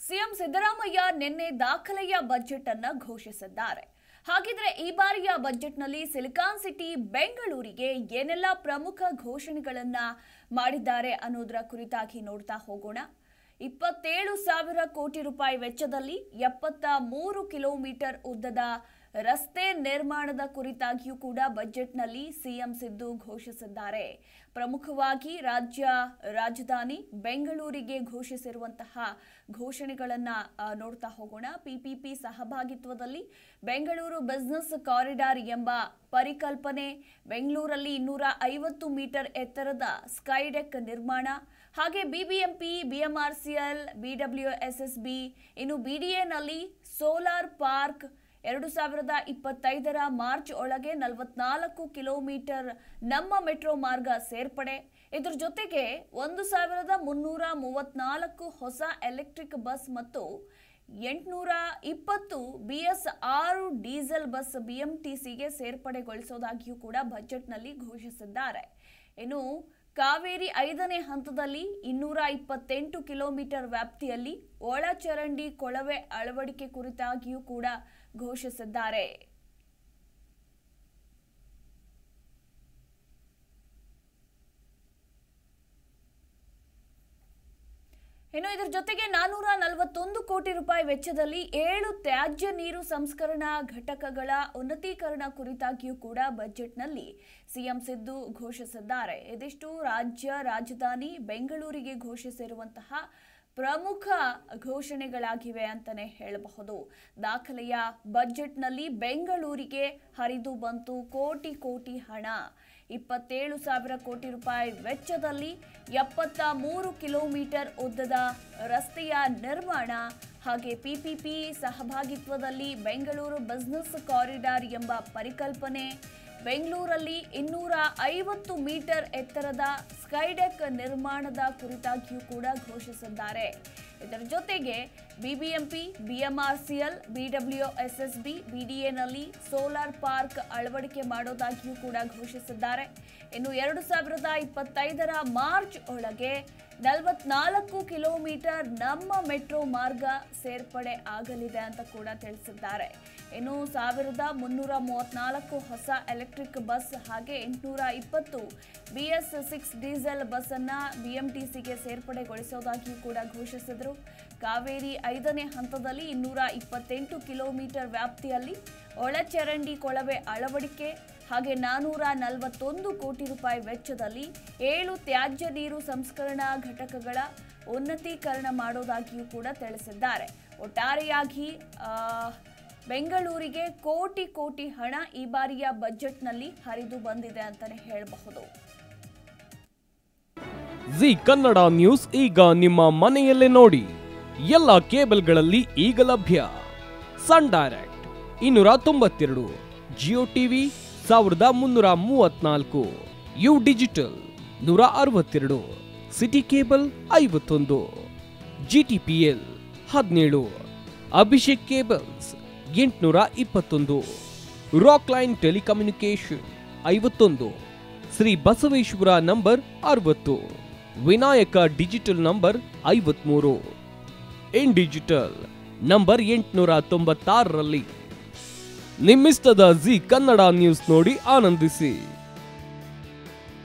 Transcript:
CM Siddaramaiah ನಿನ್ನೆ ದಾಖಲೆಯ budget ಅನ್ನ ಘೋಷಿಸಿದ್ದಾರೆ. ಹಾಗಿದ್ರೆ ಈ ಬಾರಿಯ ಬಜೆಟ್ನಲ್ಲಿ ಸಿಲಿಕಾನ್ ಸಿಟಿ ಬೆಂಗಳೂರಿಗೆ ಏನೆಲ್ಲ ಪ್ರಮುಖ ಘೋಷಣೆಗಳನ್ನ ಮಾಡಿದ್ದಾರೆ ಅನ್ನೋದರ ಕುರಿತಾಗಿ ನೋಡ್ತಾ ಹೋಗೋಣ. 27,000 ಕೋಟಿ ರೂಪಾಯಿ ವೆಚ್ಚದಲ್ಲಿ 73 ಕಿಲೋಮೀಟರ್ ಉದ್ದದ ರಸ್ತೆ ನಿರ್ಮಾಣದ ಕುರಿತಾಗಿಯೂ ಕೂಡ ಬಜೆಟ್ನಲ್ಲಿ ಸಿಎಂ ಸಿದ್ದು ಘೋಷಿಸಿದ್ದಾರೆ. ಪ್ರಮುಖವಾಗಿ ರಾಜ್ಯ ರಾಜಧಾನಿ ಬೆಂಗಳೂರಿಗೆ ಘೋಷಿಸಿರುವಂತಹ ಘೋಷಣೆಗಳನ್ನ ನೋಡ್ತಾ ಹೋಗೋಣ. ಪಿಪಿಪಿ ಸಹಭಾಗಿತ್ವದಲ್ಲಿ ಬೆಂಗಳೂರು ಬಿಸಿನೆಸ್ ಕಾರಿಡಾರ್ ಎಂಬ ಪರಿಕಲ್ಪನೆ, ಬೆಂಗಳೂರಲ್ಲಿ 250 ಮೀಟರ್ ಎತ್ತರದ ಸ್ಕೈಡೆಕ್ ನಿರ್ಮಾಣ, ಹಾಗೆ ಬಿಬಿಎಂಪಿ, ಬಿಎಂಆರ್ಸಿಎಲ್, ಬಿಡಬ್ಲ್ಯೂಎಸ್ಎಸ್ಬಿ, ಇನ್ನು ಬಿಡಿಎನಲ್ಲಿ ಸೋಲಾರ್ ಪಾರ್ಕ್ 2025 ಮಾರ್ಚ್ ಒಳಗೆ 44 ಕಿಲೋಮೀಟರ್ ನಮ್ಮ ಮೆಟ್ರೋ ಮಾರ್ಗ ಸೇರ್ಪಡೆ. ಇದರ ಜೊತೆಗೆ 1334 ಹೊಸ ಎಲೆಕ್ಟ್ರಿಕ್ ಬಸ್ ಮತ್ತು 820 BS6 ಡೀಸೆಲ್ ಬಸ್ ಬಿಎಂಟಿಸಿಗೆ ಸೇರ್ಪಡೆಗೊಳಿಸುವುದಾಗಿಯೂ ಕೂಡ ಬಜೆಟ್ನಲ್ಲಿ ಘೋಷಿಸಿದ್ದಾರೆ. ಇನ್ನು ಕಾವೇರಿ 5ನೇ ಹಂತದಲ್ಲಿ 228 ಕಿಲೋಮೀಟರ್ ವ್ಯಾಪ್ತಿಯಲ್ಲಿ ಒಳಚರಂಡಿ ಕೊಳವೆ ಅಳವಡಿಕೆ ಕುರಿತಾಗಿಯೂ ಕೂಡ ಘೋಷಿಸಿದ್ದಾರೆ. ಇನ್ನು ಇದರ ಜೊತೆಗೆ 441 ಕೋಟಿ ರೂಪಾಯಿ ವೆಚ್ಚದಲ್ಲಿ 7 ತ್ಯಾಜ್ಯ ನೀರು ಸಂಸ್ಕರಣಾ ಘಟಕಗಳ ಉನ್ನತೀಕರಣ ಕುರಿತಾಗಿಯೂ ಕೂಡ ಬಜೆಟ್ನಲ್ಲಿ ಸಿಎಂ ಸಿದ್ದು ಘೋಷಿಸಿದ್ದಾರೆ. ಇದಿಷ್ಟು ರಾಜ್ಯ ರಾಜಧಾನಿ ಬೆಂಗಳೂರಿಗೆ ಘೋಷಿಸಿರುವಂತಹ ಪ್ರಮುಖ ಘೋಷಣೆಗಳಾಗಿವೆ ಅಂತಾನೆ ಹೇಳಬಹುದು. ದಾಖಲೆಯ ಬಜೆಟ್ನಲ್ಲಿ ಬೆಂಗಳೂರಿಗೆ ಹರಿದು ಬಂತು ಕೋಟಿ ಕೋಟಿ ಹಣ. 27,000 ಕೋಟಿ ರೂಪಾಯಿ ವೆಚ್ಚದಲ್ಲಿ 73 ಕಿಲೋಮೀಟರ್ ಉದ್ದದ ರಸ್ತೆಯ ನಿರ್ಮಾಣ, ಹಾಗೆ ಪಿಪಿಪಿ ಸಹಭಾಗಿತ್ವದಲ್ಲಿ ಬೆಂಗಳೂರು ಬಿಸಿನೆಸ್ ಕಾರಿಡಾರ್ ಎಂಬ ಪರಿಕಲ್ಪನೆ, ಬೆಂಗಳೂರಲ್ಲಿ 250 ಮೀಟರ್ ಎತ್ತರದ ಸ್ಕೈಡೆಕ್ ನಿರ್ಮಾಣದ ಕುರಿತಾಗಿಯೂ ಕೂಡ ಘೋಷಿಸಿದ್ದಾರೆ. ಇದರ ಜೊತೆಗೆ ಬಿಬಿಎಂಪಿ, ಬಿಎಂಆರ್ಸಿಎಲ್, ಬಿಡಬ್ಲ್ಯೂಎಸ್ಎಸ್ಬಿ, ಬಿಡಿಎನಲ್ಲಿ ಸೋಲಾರ್ ಪಾರ್ಕ್ ಅಳವಡಿಕೆ ಮಾಡೋದಾಗಿಯೂ ಕೂಡ ಘೋಷಿಸಿದ್ದಾರೆ. ಇನ್ನು 2025 ಮಾರ್ಚ್ ಒಳಗೆ 44 ಕಿಲೋಮೀಟರ್ ನಮ್ಮ ಮೆಟ್ರೋ ಮಾರ್ಗ ಸೇರ್ಪಡೆ ಆಗಲಿದೆ ಅಂತ ಕೂಡ ತಿಳಿಸಿದ್ದಾರೆ. ಇನ್ನು 1334 ಹೊಸ ಎಲೆಕ್ಟ್ರಿಕ್ ಬಸ್ ಹಾಗೆ 820 BS6 ಡೀಸೆಲ್ ಬಸ್ ಅನ್ನ ಬಿಎಂಟಿಸಿಗೆ ಸೇರ್ಪಡೆಗೊಳಿಸೋದಾಗಿಯೂ ಕೂಡ ಘೋಷಿಸಿದರು. ಕಾವೇರಿ 5ನೇ ಹಂತದಲ್ಲಿ 228 ಕಿಲೋಮೀಟರ್ ವ್ಯಾಪ್ತಿಯಲ್ಲಿ ಒಳಚರಂಡಿ ಕೊಳವೆ ಅಳವಡಿಕೆ, ಹಾಗೆ 441 ಕೋಟಿ ರೂಪಾಯಿ ವೆಚ್ಚದಲ್ಲಿ 7 ತ್ಯಾಜ್ಯ ನೀರು ಸಂಸ್ಕರಣಾ ಘಟಕಗಳ ಉನ್ನತೀಕರಣ ಮಾಡೋದಾಗಿಯೂ ಕೂಡ ತಿಳಿಸಿದ್ದಾರೆ. ಒಟ್ಟಾರೆಯಾಗಿ ಬೆಂಗಳೂರಿಗೆ ಕೋಟಿ ಕೋಟಿ ಹಣ ಈ ಬಾರಿಯ ಬಜೆಟ್ನಲ್ಲಿ ಹರಿದು ಬಂದಿದೆ ಅಂತಾನೆ ಹೇಳಬಹುದು. ಜಿ ಕನ್ನಡ ನ್ಯೂಸ್ ಈಗ ನಿಮ್ಮ ಮನೆಯಲ್ಲೇ ನೋಡಿ. ಎಲ್ಲ ಕೇಬಲ್ಗಳಲ್ಲಿ ಈಗ ಲಭ್ಯ. Sun Direct 292, Jio TV 1334, U digital 162, city cable 51, GTPL 17, Abhishek cables 821, rock line telecommunication 51, Shri Basaveshwara number 60, Vinayaka digital number 53, in digital number 896ರಲ್ಲಿ. ನಿಮ್ಮಿಸ್ತದ ಜಿ ಕನ್ನಡ ನ್ಯೂಸ್ ನೋಡಿ ಆನಂದಿಸಿ.